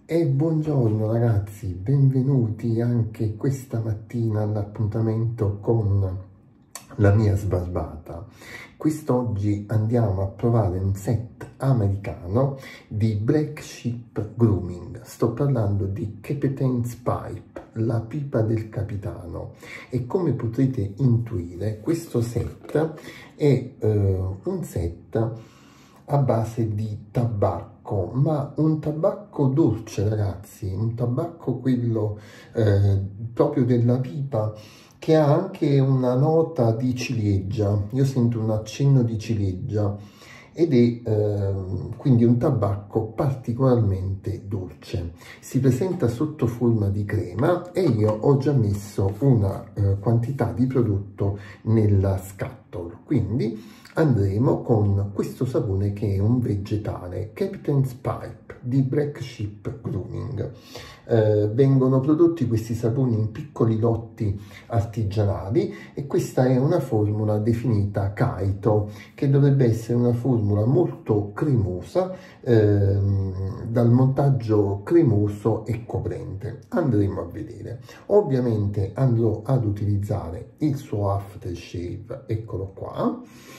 E buongiorno ragazzi, benvenuti anche questa mattina all'appuntamento con la mia sbarbata. Quest'oggi andiamo a provare un set americano di Black Sheep Grooming. Sto parlando di Captain's Pipe, la pipa del capitano. E come potrete intuire, questo set è un set a base di tabacco, ma un tabacco dolce ragazzi, un tabacco quello proprio della pipa, che ha anche una nota di ciliegia. Io sento un accenno di ciliegia ed è quindi un tabacco particolarmente dolce. Si presenta sotto forma di crema e io ho già messo una quantità di prodotto nella scatola, quindi andremo con questo sapone che è un vegetale, Captain's Pipe di Black Sheep Grooming. Vengono prodotti questi saponi in piccoli lotti artigianali e questa è una formula definita Kaito, che dovrebbe essere una formula molto cremosa, dal montaggio cremoso e coprente. Andremo a vedere. Ovviamente andrò ad utilizzare il suo aftershave, eccolo qua,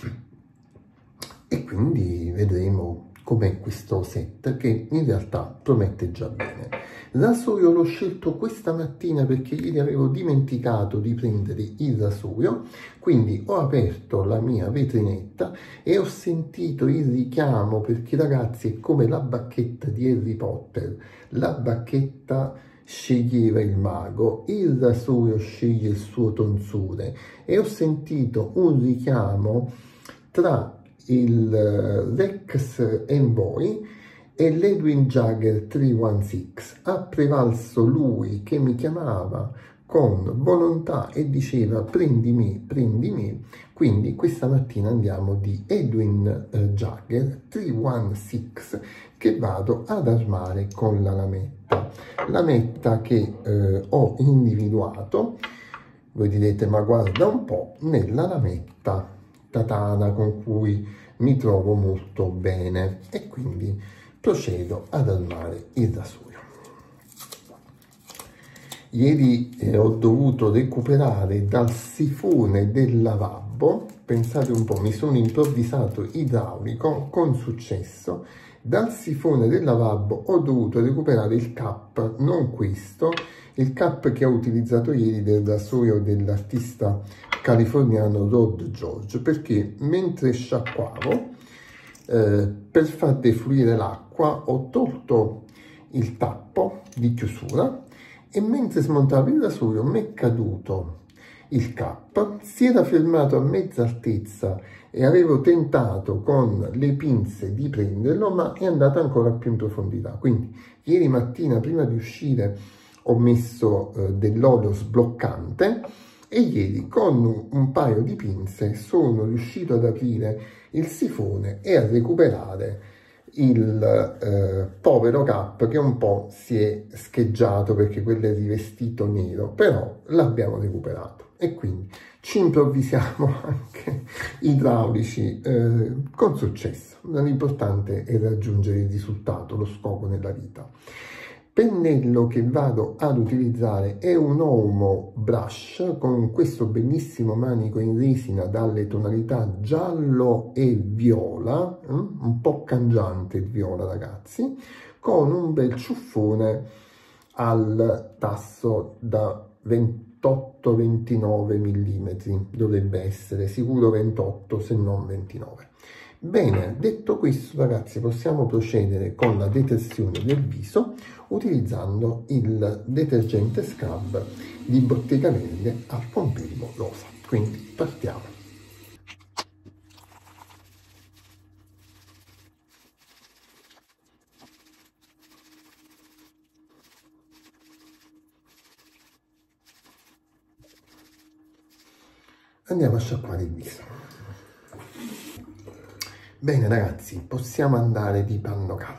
e quindi vedremo com'è questo set, che in realtà promette già bene. Rasoio l'ho scelto questa mattina perché ieri avevo dimenticato di prendere il rasoio, quindi ho aperto la mia vetrinetta e ho sentito il richiamo, perché ragazzi è come la bacchetta di Harry Potter, la bacchetta sceglieva il mago, il rasoio sceglie il suo tonsure, e ho sentito un richiamo tra il Rex Envoy e l'Edwin Jagger 316. Ha prevalso lui che mi chiamava con volontà e diceva prendimi, prendimi. Quindi questa mattina andiamo di Edwin Jagger 316, che vado ad armare con la lametta che ho individuato. Voi direte, ma guarda un po', nella lametta tatana con cui mi trovo molto bene, e quindi procedo ad armare il rasoio. Ieri ho dovuto recuperare dal sifone del lavabo, pensate un po', mi sono improvvisato idraulico con successo. Dal sifone del lavabo ho dovuto recuperare il cap, non questo, il cap che ho utilizzato ieri del rasoio dell'artista californiano Rod George, perché mentre sciacquavo per far defluire l'acqua ho tolto il tappo di chiusura e mentre smontavo il rasoio mi è caduto il cap, si era fermato a mezza altezza e avevo tentato con le pinze di prenderlo, ma è andato ancora più in profondità. Quindi ieri mattina prima di uscire ho messo dell'olio sbloccante e ieri con un paio di pinze sono riuscito ad aprire il sifone e a recuperare il povero cap che un po' si è scheggiato perché quello è rivestito nero, però l'abbiamo recuperato e quindi ci improvvisiamo anche idraulici con successo. L'importante è raggiungere il risultato, lo scopo nella vita. Pennello che vado ad utilizzare è un Omo Brush con questo bellissimo manico in resina dalle tonalità giallo e viola, un po' cangiante il viola ragazzi, con un bel ciuffone al tasso da 28-29 mm, dovrebbe essere sicuro 28 se non 29. Bene, detto questo ragazzi possiamo procedere con la detersione del viso utilizzando il detergente Scrub di Bottega Verde al pompelmo rosa. Quindi partiamo. Andiamo a sciacquare il viso. Bene ragazzi, possiamo andare di panno caldo.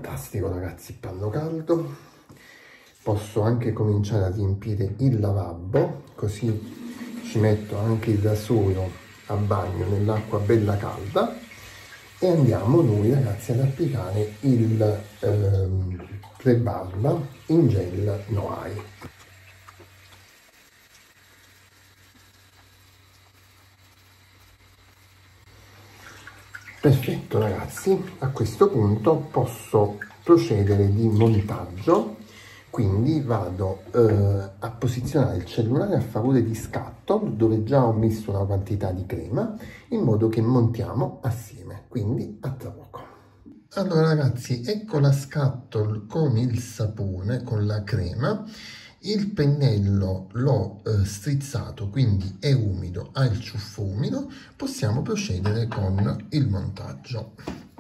Fantastico ragazzi, panno caldo. Posso anche cominciare a riempire il lavabo, così ci metto anche il rasoio a bagno nell'acqua bella calda e andiamo noi ragazzi ad applicare il pre-barba in gel Noai. Perfetto ragazzi, a questo punto posso procedere di montaggio, quindi vado a posizionare il cellulare a favore di scatto dove già ho messo una quantità di crema in modo che montiamo assieme, quindi a tra poco. Allora ragazzi, ecco la scatto con il sapone, con la crema. Il pennello l'ho strizzato, quindi è umido, ha il ciuffo umido, possiamo procedere con il montaggio.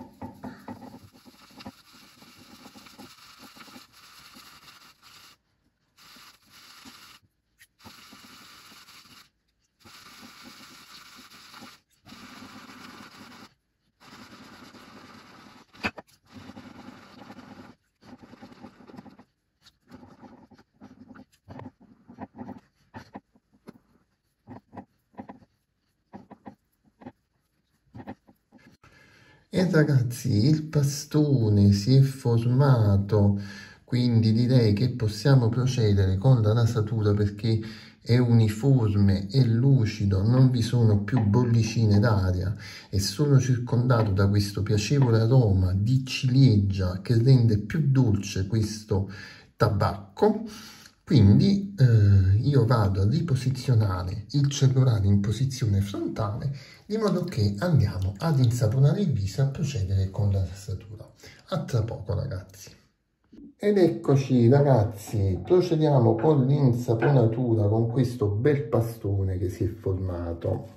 E ragazzi, il pastone si è formato, quindi direi che possiamo procedere con la rasatura perché è uniforme e lucido, non vi sono più bollicine d'aria e sono circondato da questo piacevole aroma di ciliegia che rende più dolce questo tabacco. Quindi io vado a riposizionare il cellulare in posizione frontale di modo che andiamo ad insaponare il viso e a procedere con la rassatura. A tra poco ragazzi. Ed eccoci ragazzi, procediamo con l'insaponatura con questo bel pastone che si è formato.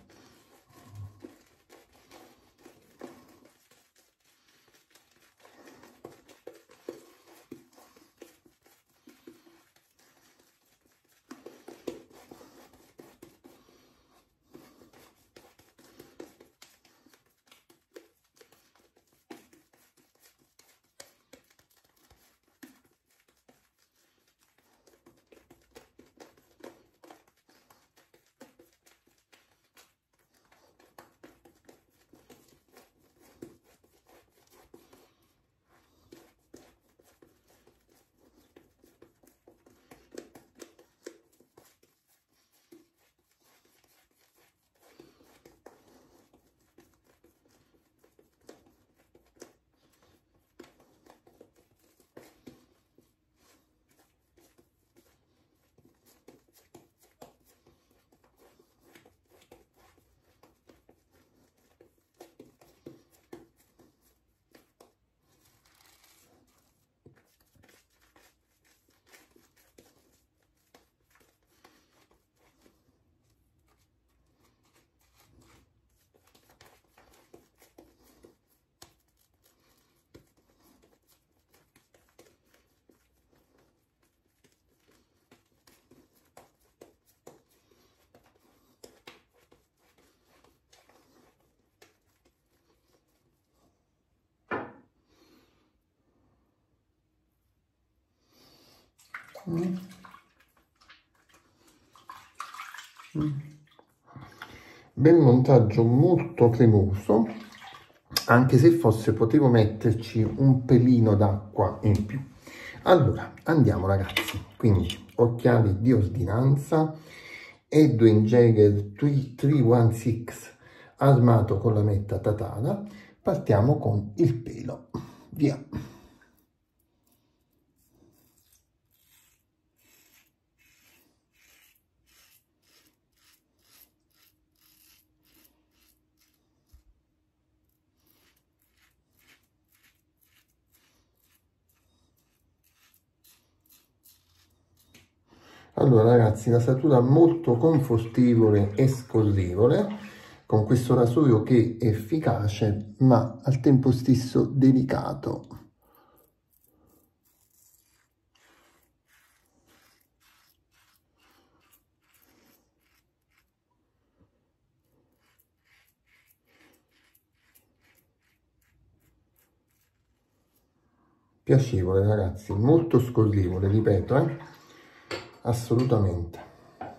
Bel montaggio, molto cremoso, anche se fosse potevo metterci un pelino d'acqua in più. Allora andiamo ragazzi, quindi occhiali di ordinanza, Edwin Jäger 316 armato con la metta Tatana. Partiamo con il pelo, via. Allora ragazzi, rasatura molto confortevole e scorrevole, con questo rasoio che è efficace ma al tempo stesso delicato. piacevole ragazzi, molto scorrevole, ripeto, assolutamente.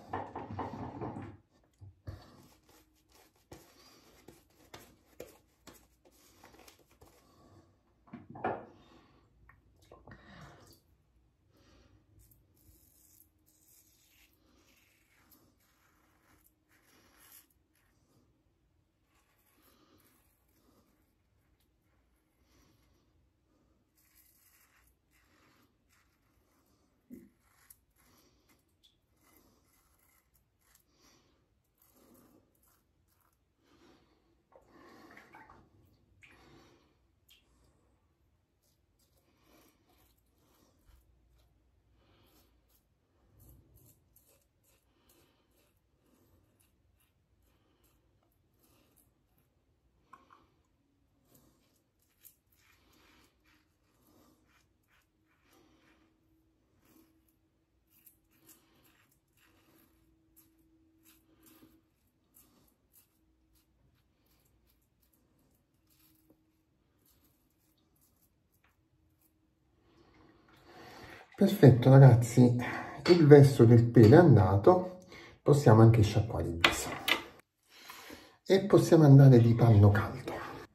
Perfetto ragazzi, il verso del pelo è andato, possiamo anche sciacquare il viso e possiamo andare di panno caldo.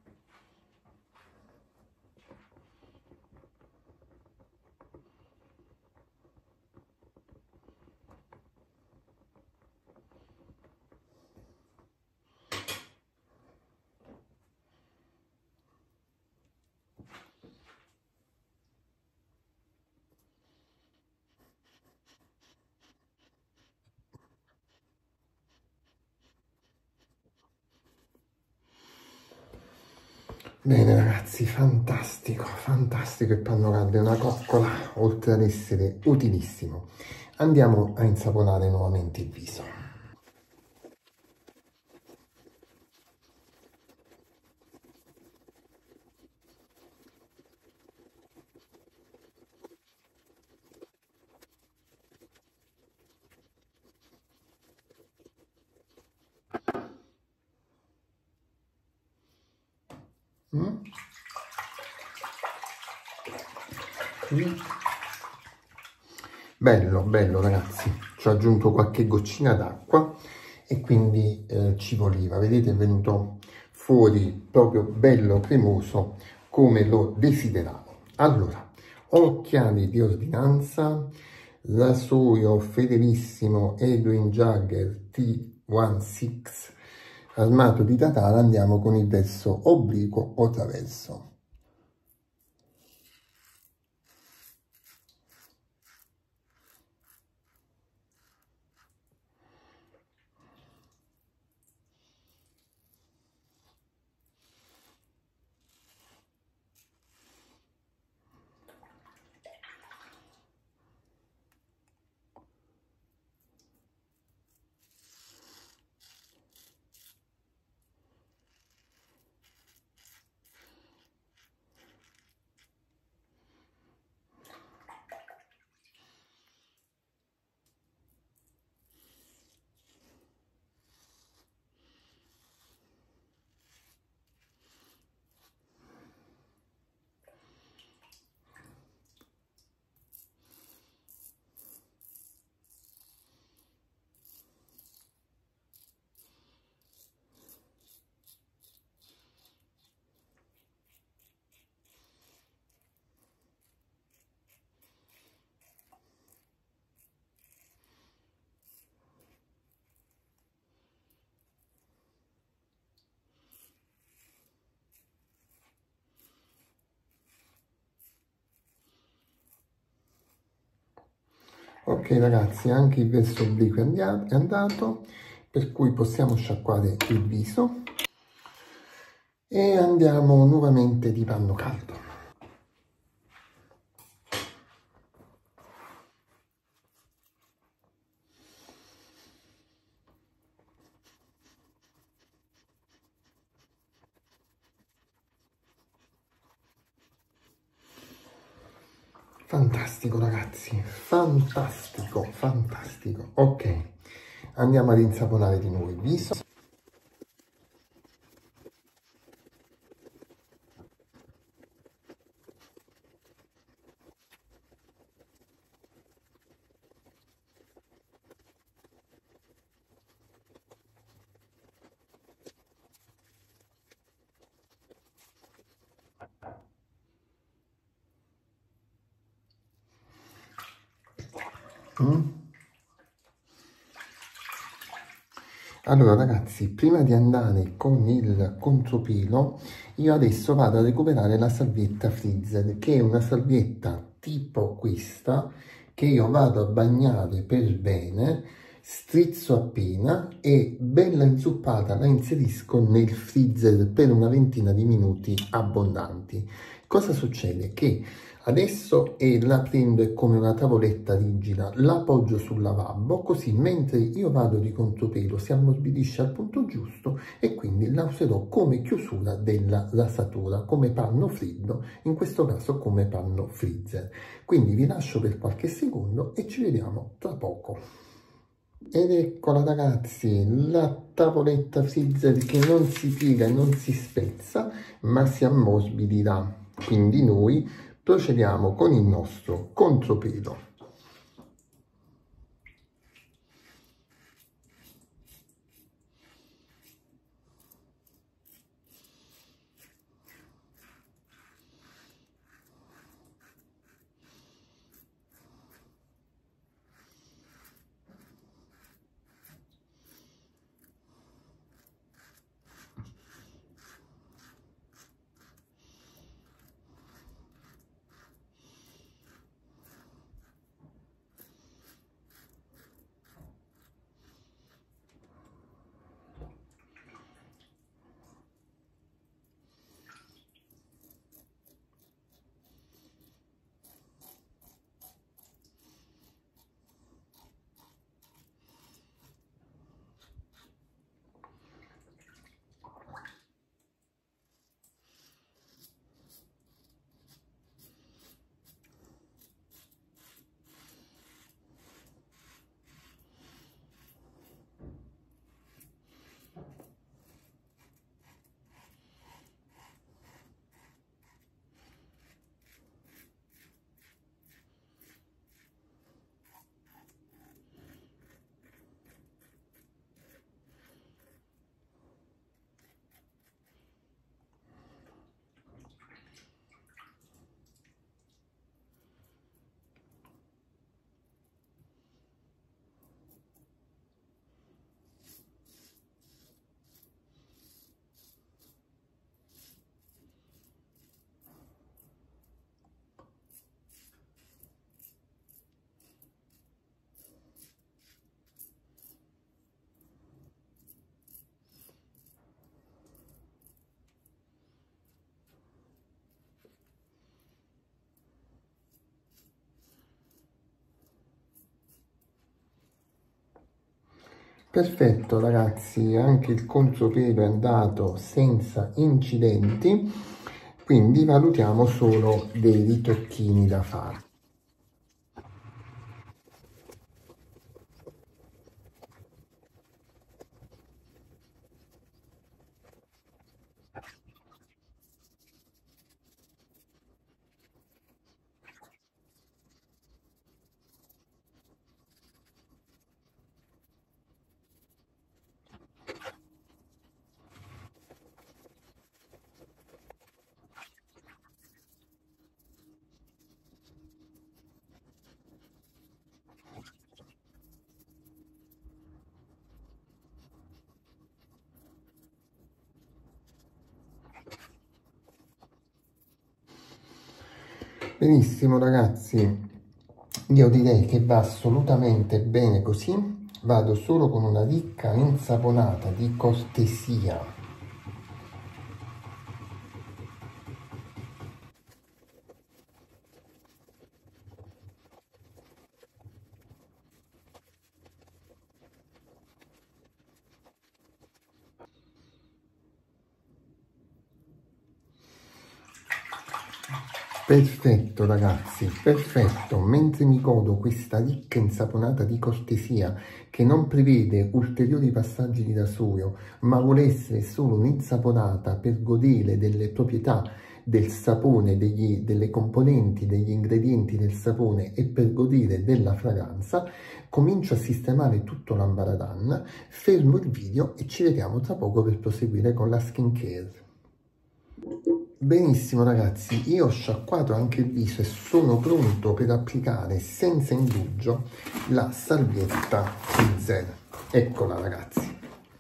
Bene ragazzi, fantastico, fantastico il panno caldo, è una coccola, oltre ad essere utilissimo. Andiamo a insaponare nuovamente il viso. Bello, bello ragazzi, ci ho aggiunto qualche goccina d'acqua e quindi ci voleva, vedete è venuto fuori proprio bello cremoso come lo desideravo. Allora, occhiali di ordinanza, rasoio fedelissimo Edwin Jagger T16 armato di tatara, andiamo con il verso obliquo o traverso. Ok ragazzi, anche il verso obliquo è andato, per cui possiamo sciacquare il viso e andiamo nuovamente di panno caldo. Fantastico ragazzi, fantastico, fantastico. Ok, andiamo ad insaponare di nuovo il viso. Allora ragazzi, prima di andare con il contropelo, io adesso vado a recuperare la salvietta Freezer, che è una salvietta tipo questa, che io vado a bagnare per bene, strizzo appena e bella inzuppata la inserisco nel freezer per una ventina di minuti abbondanti. Cosa succede? Che adesso la prendo è come una tavoletta rigida, la appoggio sul lavabo, così mentre io vado di contropelo si ammorbidisce al punto giusto e quindi la userò come chiusura della rasatura, come panno freddo, in questo caso come panno freezer. Quindi vi lascio per qualche secondo e ci vediamo tra poco. Ed eccola ragazzi, la tavoletta freezer che non si piega e non si spezza, ma si ammorbidirà. Quindi noi procediamo con il nostro contropelo. Perfetto ragazzi, anche il contropelo è andato senza incidenti, quindi valutiamo solo dei ritocchini da fare. Benissimo ragazzi, io direi che va assolutamente bene così, vado solo con una ricca insaponata di cortesia. Perfetto ragazzi, perfetto, mentre mi godo questa ricca insaponata di cortesia che non prevede ulteriori passaggi di rasoio, ma vuole essere solo un'insaponata per godere delle proprietà del sapone, delle componenti, degli ingredienti del sapone e per godere della fragranza, comincio a sistemare tutto l'ambaradan, fermo il video e ci vediamo tra poco per proseguire con la skincare. Benissimo ragazzi, io ho sciacquato anche il viso e sono pronto per applicare senza indugio la salvietta Frizzer. Eccola ragazzi.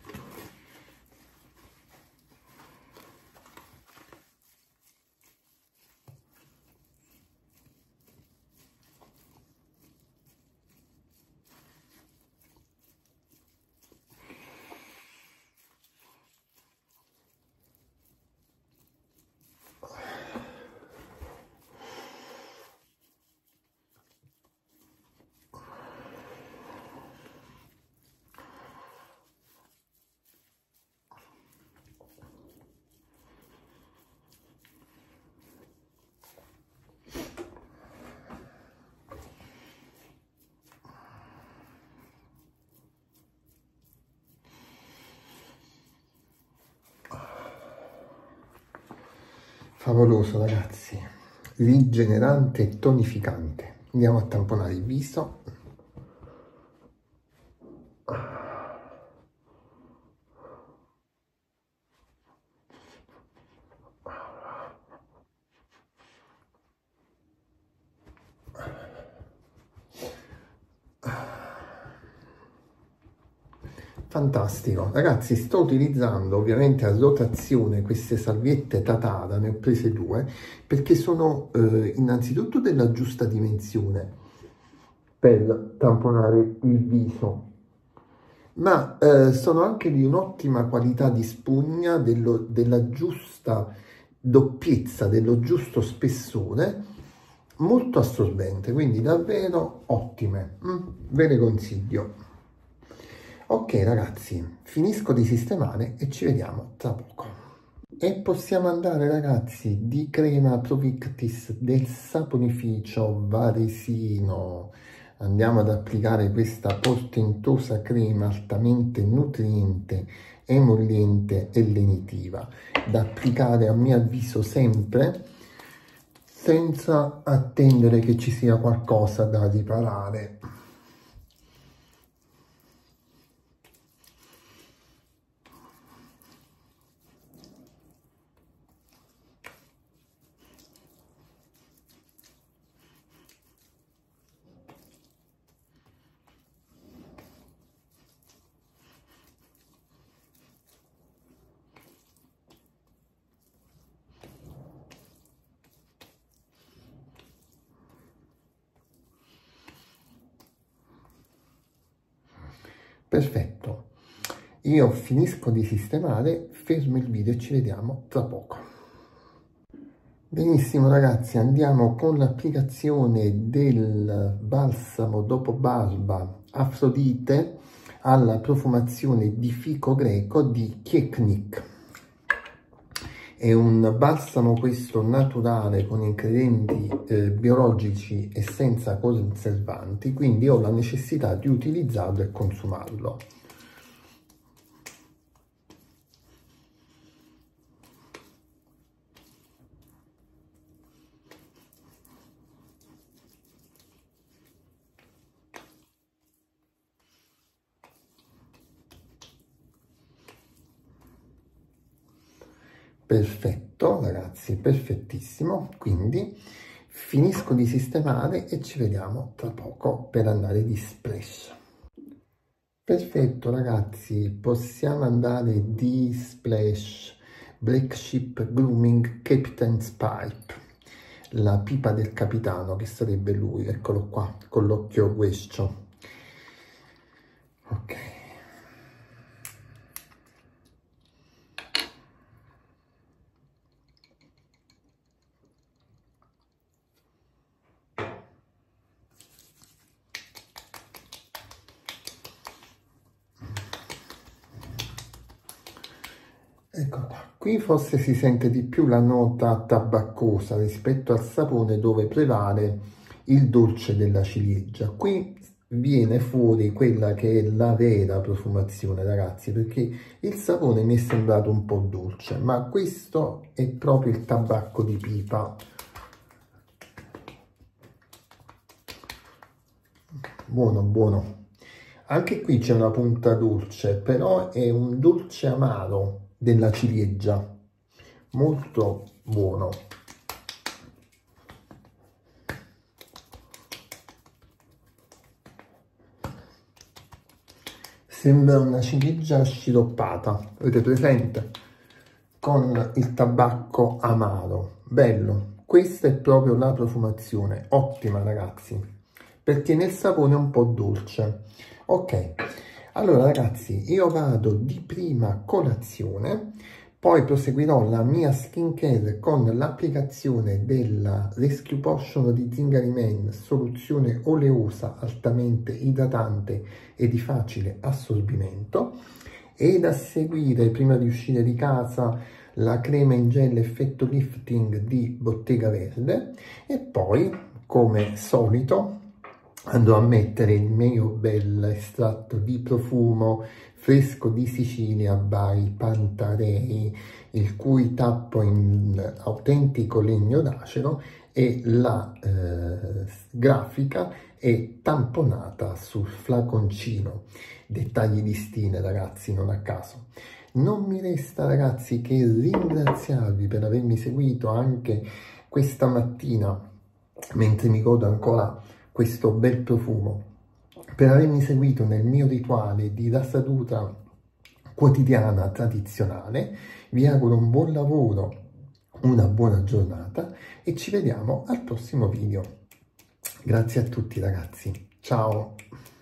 Favoloso ragazzi, rigenerante e tonificante. Andiamo a tamponare il viso. Fantastico, ragazzi, sto utilizzando ovviamente a rotazione queste salviette Tatara, ne ho prese due, perché sono innanzitutto della giusta dimensione per tamponare il viso, ma sono anche di un'ottima qualità di spugna, della giusta doppiezza, dello giusto spessore, molto assorbente, quindi davvero ottime, ve le consiglio. Ok ragazzi, finisco di sistemare e ci vediamo tra poco. E possiamo andare ragazzi di crema Provictis del saponificio Varesino. Andiamo ad applicare questa portentosa crema altamente nutriente, emolliente e lenitiva, da applicare a mio avviso sempre senza attendere che ci sia qualcosa da riparare. Perfetto, io finisco di sistemare, fermo il video e ci vediamo tra poco. Benissimo ragazzi, andiamo con l'applicazione del balsamo dopo barba Afrodite alla profumazione di fico greco di Kieknik. È un balsamo questo naturale con ingredienti biologici e senza conservanti, quindi ho la necessità di utilizzarlo e consumarlo. Perfetto ragazzi, perfettissimo, quindi finisco di sistemare e ci vediamo tra poco per andare di splash. Perfetto ragazzi, possiamo andare di splash Black Ship Grooming Captain's Pipe, la pipa del capitano, che sarebbe lui, eccolo qua con l'occhio guescio. Ok. Ecco qua, qui forse si sente di più la nota tabaccosa rispetto al sapone dove prevale il dolce della ciliegia. Qui viene fuori quella che è la vera profumazione ragazzi, perché il sapone mi è sembrato un po' dolce, ma questo è proprio il tabacco di pipa. Buono, buono. Anche qui c'è una punta dolce, però è un dolce amaro della ciliegia, molto buono. Sembra una ciliegia sciroppata, avete presente? Con il tabacco amaro, bello. Questa è proprio la profumazione, ottima ragazzi, perché nel sapore è un po' dolce. Ok, allora ragazzi, io vado di prima colazione, poi proseguirò la mia skincare con l'applicazione della Rescue Potion di Zingari Man, soluzione oleosa, altamente idratante e di facile assorbimento, ed a seguire, prima di uscire di casa, la crema in gel effetto lifting di Bottega Verde, e poi, come solito, andrò a mettere il mio bel estratto di profumo fresco di Sicilia by Pantarei, il cui tappo in autentico legno d'acero e la grafica è tamponata sul flaconcino. Dettagli di stile ragazzi, non a caso. Non mi resta ragazzi che ringraziarvi per avermi seguito anche questa mattina mentre mi godo ancora questo bel profumo, per avermi seguito nel mio rituale di rassatura quotidiana tradizionale. Vi auguro un buon lavoro, una buona giornata e ci vediamo al prossimo video. Grazie a tutti ragazzi, ciao!